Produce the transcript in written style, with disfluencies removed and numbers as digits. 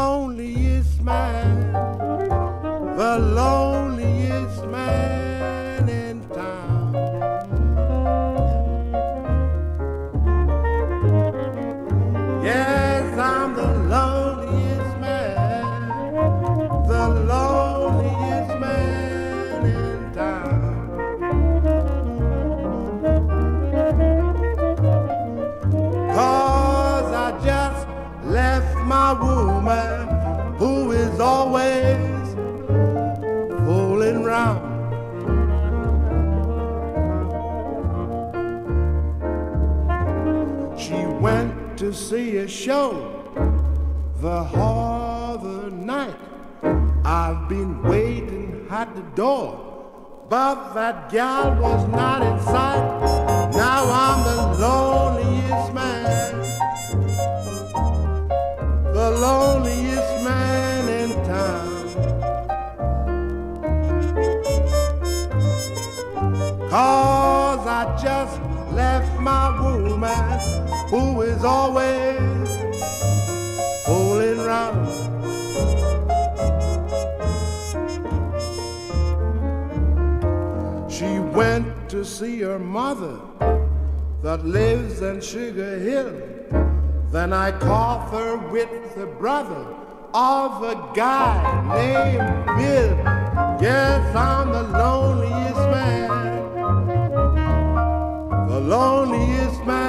loneliest man, the loneliest man in town. Yes, I'm the loneliest man, the loneliest man in town. 'Cause I just left my woman who is always fooling round. She went to see a show the other night. I've been waiting at the door, but that gal was not in sight. Now I'm the loneliest man, the loneliest man in town. 'Cause I just left my woman who is always fooling round. She went to see her mother that lives in Sugar Hill. Then I caught her with the brother of a guy named Bill. Yes, I'm the loneliest man, the loneliest man